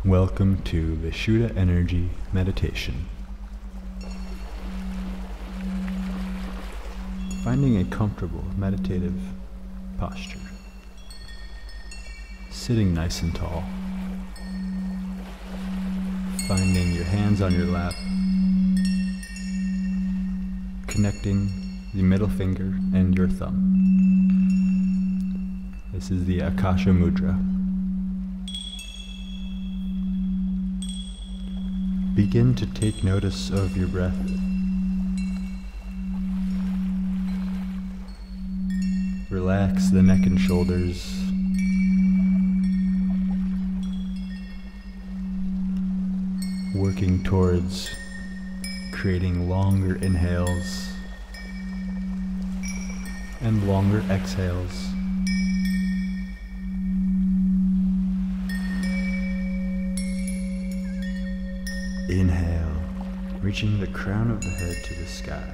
Welcome to Vishuddha Energy Meditation. Finding a comfortable meditative posture. Sitting nice and tall. Finding your hands on your lap. Connecting the middle finger and your thumb. This is the Akasha Mudra. Begin to take notice of your breath. Relax the neck and shoulders. Working towards creating longer inhales and longer exhales. Inhale, reaching the crown of the head to the sky.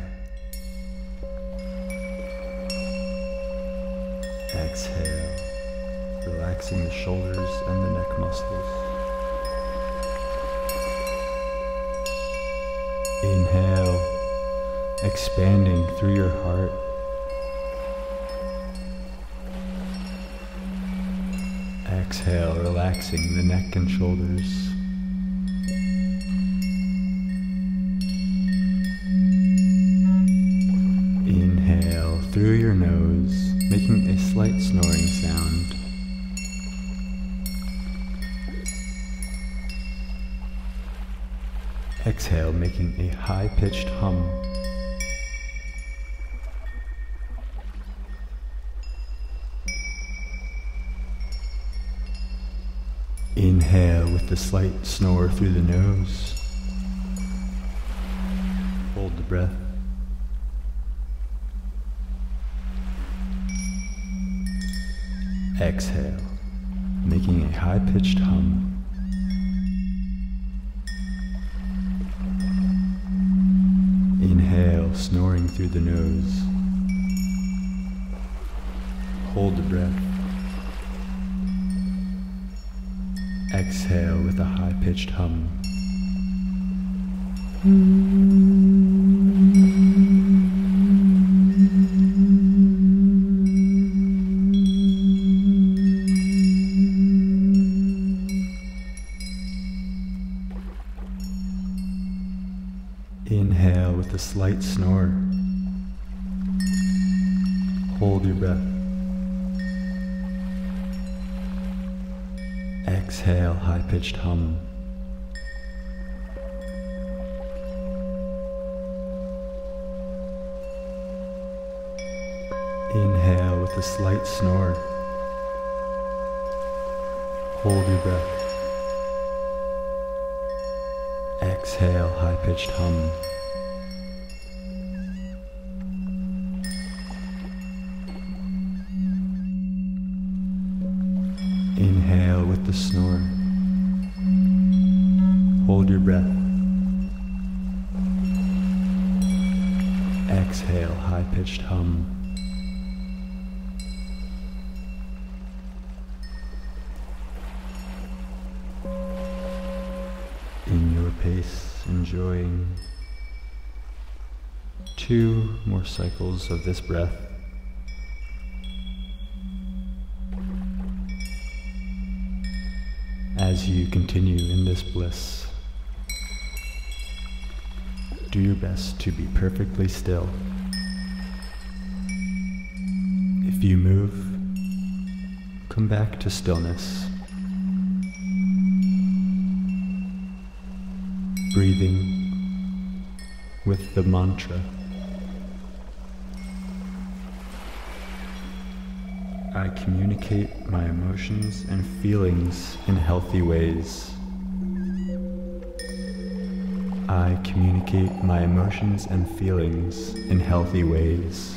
Exhale, relaxing the shoulders and the neck muscles. Inhale, expanding through your heart. Exhale, relaxing the neck and shoulders. Inhale through your nose, making a slight snoring sound. Exhale, making a high-pitched hum. Inhale with the slight snore through the nose. Hold the breath. Exhale, making a high-pitched hum. Inhale, snoring through the nose. Hold the breath. Exhale with a high-pitched hum. Inhale with a slight snore. Hold your breath. Exhale, high-pitched hum. Inhale with a slight snore. Hold your breath. Exhale, high-pitched hum. Inhale with the snore. Hold your breath. Exhale, high-pitched hum. In your pace, enjoying 2 more cycles of this breath. As you continue in this bliss, do your best to be perfectly still. If you move, come back to stillness. Breathing with the mantra. I communicate my emotions and feelings in healthy ways. I communicate my emotions and feelings in healthy ways.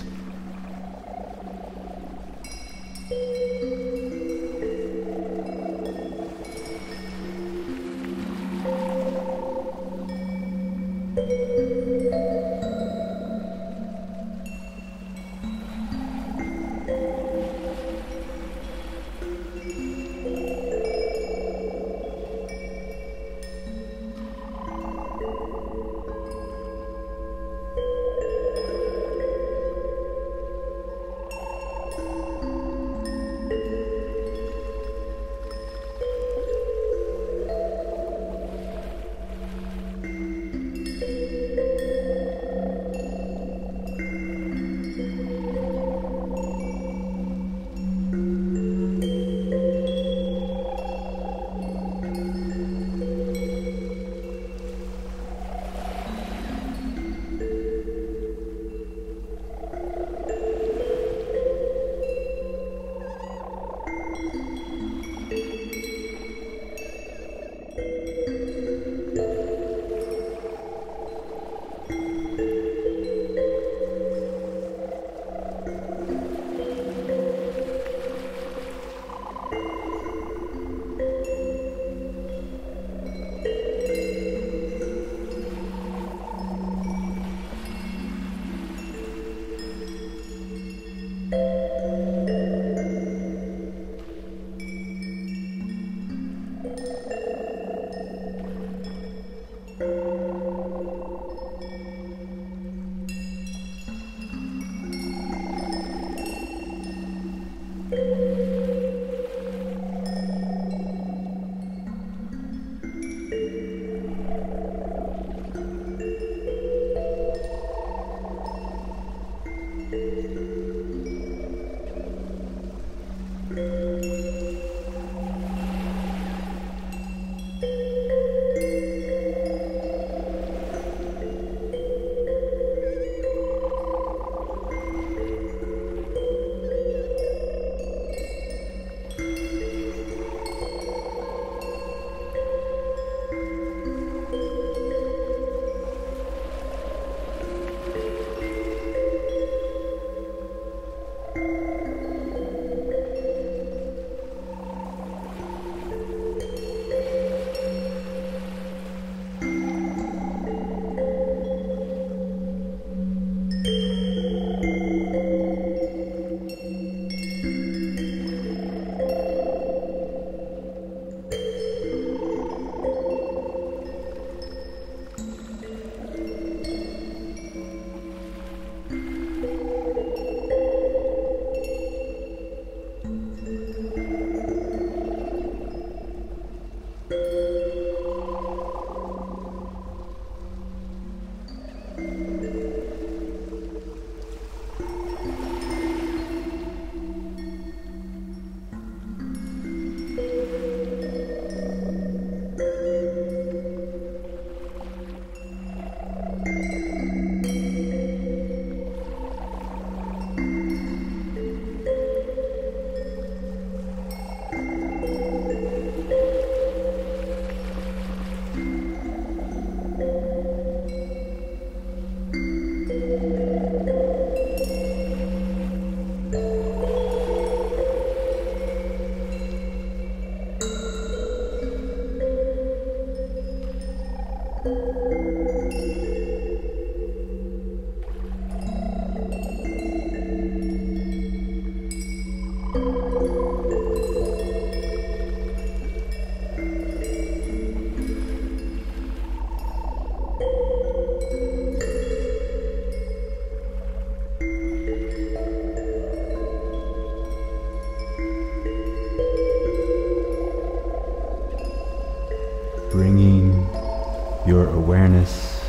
Bringing your awareness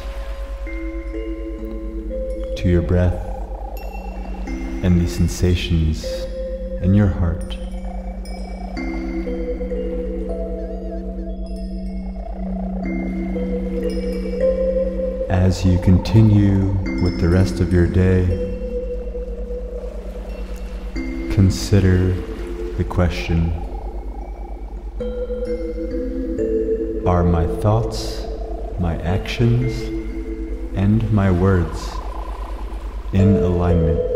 to your breath and the sensations in your heart. As you continue with the rest of your day, consider the question: are my thoughts, my actions, and my words in alignment?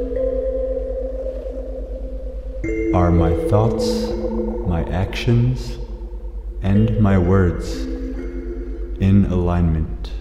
Are my thoughts, my actions, and my words in alignment?